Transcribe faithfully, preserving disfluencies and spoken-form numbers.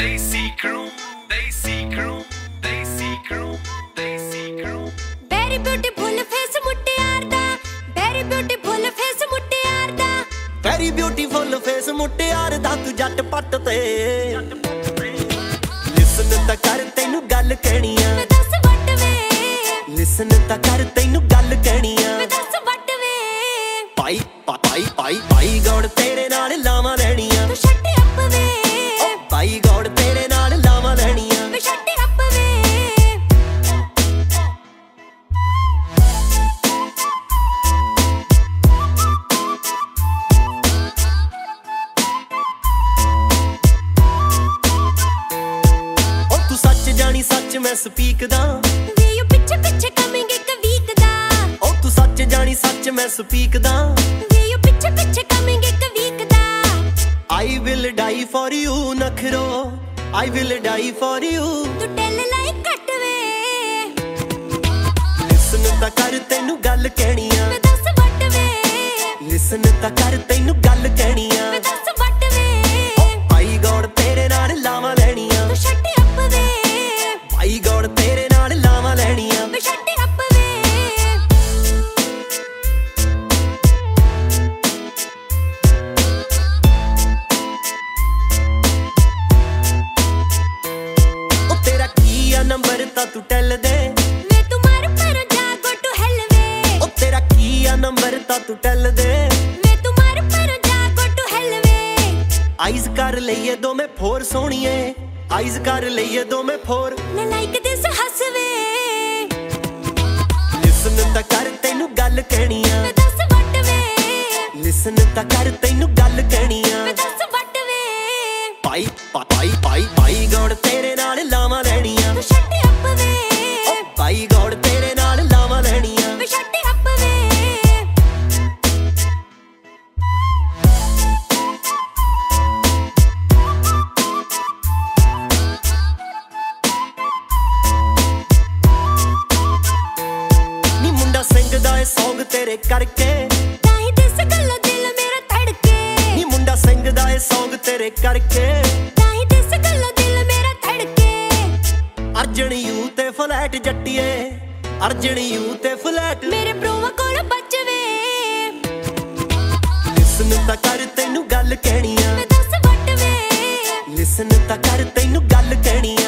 Desi crew, Desi crew, Desi crew, Desi crew. Very beautiful face ਮੁਟਿਆਰ ਦਾ, very beautiful face ਮੁਟਿਆਰ ਦਾ, very beautiful face ਮੁਟਿਆਰ ਦਾ ਤੂੰ ਜੱਟ ਪੱਟ ਤੇ ਲਿਸਨ ਤਾਂ ਕਰ ਤੈਨੂੰ ਗੱਲ ਕਹਿਣੀ ਆ ਮੈਂ ਦੱਸ ਵੱਟ ਵੇ ਲਿਸਨ ਤਾਂ ਕਰ ਤੈਨੂੰ ਗੱਲ ਕਹਿਣੀ ਆ ਮੈਂ ਦੱਸ ਵੱਟ ਵੇ ਪਾਈ ਪਾਈ ਪਾਈ ਪਾਈ ਗੌੜ ਤੇਰੇ ਨਾਲ ਲਾਵਾਂ ਲੈਣੀਆਂ ਤੂੰ ਛੱਡ ਅੱਪ ਵੇ ਪਾਈ ਗੌੜ ਤੇਰੇ ਨਾਲ ਲਾਵਾਂ ਲੈਣੀਆਂ ਮੈਂ ਛੱਡ ਅੱਪ ਵੇ ਜਾਣੀ ਸੱਚ ਮੈਂ ਸਪੀਕ ਦਾ ਵੇ ਯੂ ਪਿੱਛੇ ਪਿੱਛੇ ਕਮਿੰਗ ਇੱਕ ਵੀਕ ਦਾ ਓ ਤੂੰ ਸੱਚ ਜਾਣੀ ਸੱਚ ਮੈਂ ਸਪੀਕ ਦਾ ਵੇ ਯੂ ਪਿੱਛੇ ਪਿੱਛੇ ਕਮਿੰਗ ਇੱਕ ਵੀਕ ਦਾ I will die for you ਨਖਰੋ I will die for you ਤੂੰ ਟੈਲ ਲਾਈ ਘਟ ਵੇ ਲਿਸਨ ਤਾਂ ਕਰ ਤੈਨੂੰ ਗੱਲ ਕਹਿਣੀ ਆ ਮੈਂ ਦੱਸ ਵੱਟ ਵੇ ਲਿਸਨ ਤਾਂ ਕਰ ਤੈਨੂੰ ਗੱਲ ਕਹਿਣੀ ਆ ਮੈਂ ਦੱਸ ਵੱਟ ਵੇ ਭਾਈ ਗੌੜ ਤੇਰੇ ਨਾਲ ਲਾਵਾਂ ਲੈਣੀਆਂ ਤੂੰ ਛੱਡ ਅੱਪ ਵੇ ਭਾਈ ਗੌੜ ਤੇਰੇ ਨਾਲ ਲਾਵਾਂ ਲੈਣੀਆਂ ਮੈਂ ਛੱਡ ਅੱਪ ਵੇ ਉਹ ਤੇਰਾ ਕੀ ਆ ਨੰਬਰ ਤਾਂ ਤੂੰ ਟੈਲ ਦੇ ਵੇ ਤੂੰ ਮਾਰ ਪਰ ਜਾ ਗੋ ਟੂ ਹੈਲ ਵੇ ਉਹ ਤੇਰਾ ਕੀ ਆ ਨੰਬਰ ਤਾਂ ਤੂੰ ਟੈਲ ਦੇ ਵੇ ਤੂੰ ਮਾਰ ਪਰ ਜਾ ਗੋ ਟੂ ਹੈਲ ਵੇ ਆਈਜ਼ ਕਰ ਲਈਏ ਦੋਵੇਂ ਫੋਰ ਸੋਹਣੀਏ ਆਈਜ਼ ਕਰ ਲਈਏ ਦੋਵੇਂ ਫੋਰ ਨਾ ਲਾਈਕ ਦਿਸ ਹੱਸ ਵੇ ਲਿਸਨ ਤਾਂ ਕਰ ਤੈਨੂੰ ਗੱਲ ਕਹਿਣੀ ਆ ਮੈਂ ਦੱਸ ਵੱਟ ਵੇ ਲਿਸਨ ਤਾਂ ਕਰ ਤੈਨੂੰ ਗੱਲ ਕਹਿਣੀ ਆ ਮੈਂ ਦੱਸ ਵੱਟ ਵੇ ਪਾਈ ਪਾਈ ਪਾਈ ਪਾਈ ਗੌੜ ਤੇਰੇ ਨਾਲ ਲਾਵਾਂ ਲੈਣੀਆਂ ਤੂੰ ਛੱਡ ਅੱਪ ਵੇ ਪਾਈ ਗੌੜ ਤੇਰੇ ਨਾਲ ਲਾਵਾਂ ਲੈਣੀਆਂ ਮੈਂ ਛੱਡ ਅੱਪ ਵੇ ਸਿੰਘ ਦਾ ਇਹ ਸੌਂਗ ਤੇਰੇ ਕਰਕੇ ਤਾਂ ਹੀ ਦਿਸ ਗੱਲੋਂ ਦਿਲ ਮੇਰਾ ਧੜਕੇ ਨੀ ਮੁੰਡਾ ਸਿੰਘ ਦਾ ਇਹ ਸੌਂਗ ਤੇਰੇ ਕਰਕੇ ਤਾਂ ਹੀ ਦਿਸ ਗੱਲੋਂ ਦਿਲ ਮੇਰਾ ਧੜਕੇ ਅਰਜਣ ਯੂ ਤੇ ਫਲੈਟ ਜੱਟੀਏ ਅਰਜਣ ਯੂ ਤੇ ਫਲੈਟ ਮੇਰੇ ਬਰੋਵਾਂ ਕੋਲ ਬਚਵੇ ਲਿਸਨ ਤਾਂ ਕਰ ਤੈਨੂੰ ਗੱਲ ਕਹਿਣੀ ਆ ਮੈਂ ਦੱਸ ਵੱਟ ਵੇ ਲਿਸਨ ਤਾਂ ਕਰ ਤੈਨੂੰ ਗੱਲ ਕਹਿਣੀ